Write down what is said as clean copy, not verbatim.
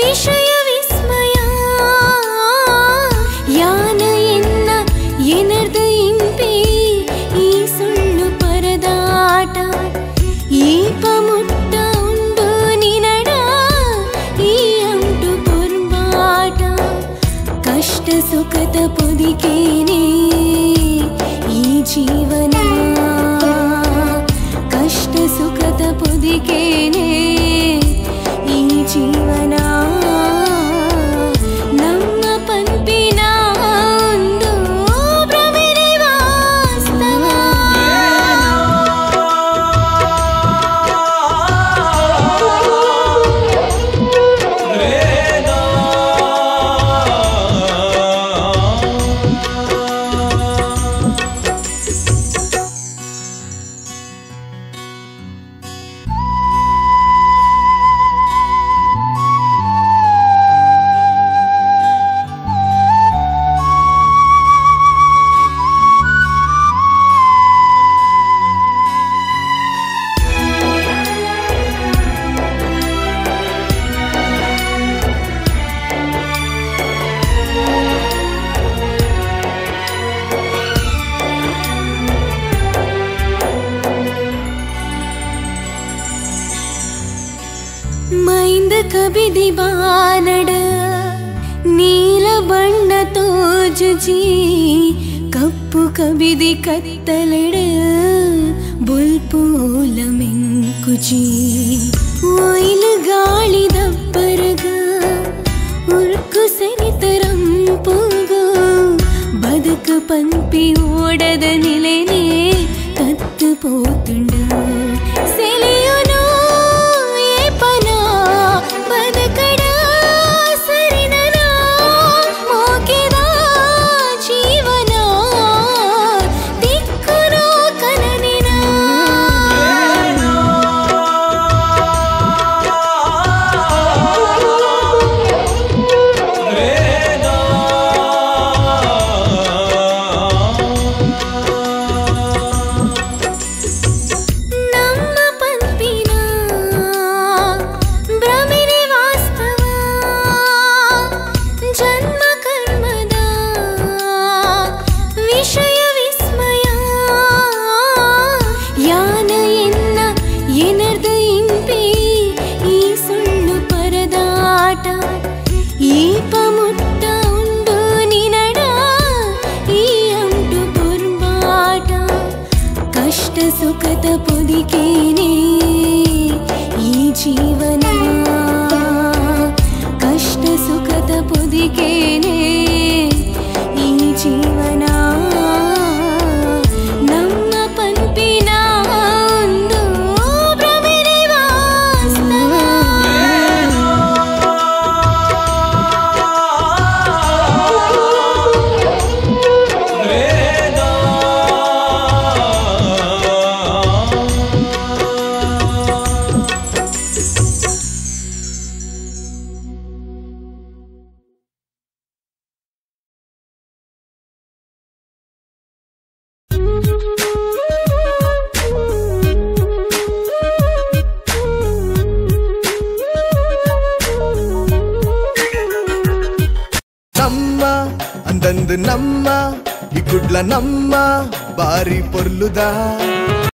ವಿಷಯ ವಿಸ್ಮಯ ಯಾನ ಎನ್ನ ಎನರ್ದ ಇಂಪೆ ಈ ಸುಳ್ಳು ಪರದಾಟ ಈಪ ಮುಟ್ಟ ಉಂಡು ನಿನಡ ಈ ಅಂಟು ಪೊರ್ಬಾಟ ಕಷ್ಟ ಸುಖದ ಪೊದಿಕೇನೆ ಈ ಜೀವನ ಕಷ್ಟ ಸುಖದ ಪೊದಿಕೇನೆ ಈ ಜೀವನ ನಮ್ಮ ಪಂಪಿನ ಒಂದು ಭ್ರಮೆನೇ ವಾಸ್ತವ ಮೈಂದ ಕಬಿದಿ ಬಾನಡ ನೀಲ ಬಣ್ಣ ತೋಜುಜಿ ಕಪ್ಪು ಕಬಿದಿ ಕತ್ತಲೆಡ ಬೊಲ್ಪು ಓಲ ಮೆಂಕುಜಿ ಒಯ್ಲು ಗಾಳಿ ದಬ್ಬರಗ ಉರ್ಕು ಸರಿತರಂಪುಗ ಬದುಕು ಪಂಪಿ ಓಡದ ನಿಲೆನೆ ಕತ್ತು ಪೋತುಂಡ ಸೆಲೆಯುನು ಬದುಕಡ ಸರಿನನ ಮೋಕೆದ ಜೀವನ ದಿಕ್ಕುನೋ ಕನನಿನ ನಮ್ಮ ಪಂಪಿನ ಭ್ರಮೆನೇ ವಾಸ್ತವ ಜನ್ಮ ಕರ್ಮದ ವಿಷಯ ವಿಸ್ಮಯ ಯಾನ ಎನ್ನ ಎನರ್ದ ಇಂಪೆ ಈ ಸುಳ್ಳು ಪರದಾಟ ಈಪ ಮುಟ್ಟ ಉಂಡು ನಿನಡ ಈ ಅಂಟು ಪೊರ್ಬಾಟ ಕಷ್ಟ ಸುಖದ ಪೊದಿಕೇನೆ ಈ ಜೀವನ ಕಷ್ಟ ಸುಖದ ಪೊದಿಕೇನೆ ಈ ಜೀವನ ನಮ್ಮ ಪಂಪಿನ ಒಂದು ಭ್ರಮೆನೇ ವಾಸ್ತವ ನಮ್ಮ ಅಂದಂದು ನಮ್ಮ ಈ ಕುಡ್ಲ ನಮ್ಮ ಬಾರಿ ಪೊರ್ಲುದ